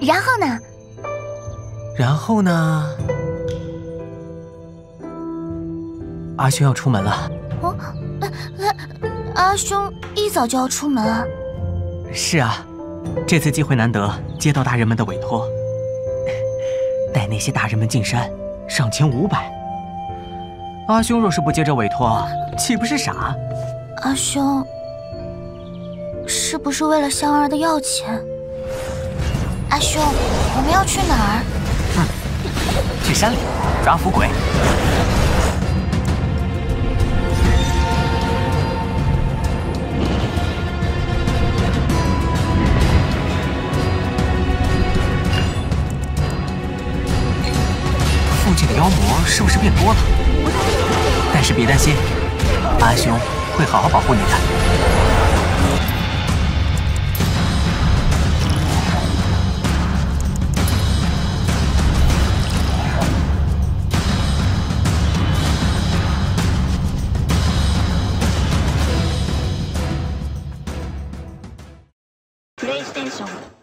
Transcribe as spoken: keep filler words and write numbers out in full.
然后呢？ 然后呢？阿兄要出门了。 哦，阿兄一早就要出门啊？ 是啊，这次机会难得，接到大人们的委托，带那些大人们进山，赏钱五百。阿兄若是不接这委托，岂不是傻？ 阿兄，是不是为了香儿的要钱？阿兄，我们要去哪儿？ 嗯，去山里抓伏鬼。附近的妖魔是不是变多了？但是别担心，阿兄会好好保护你的。 プレイステーション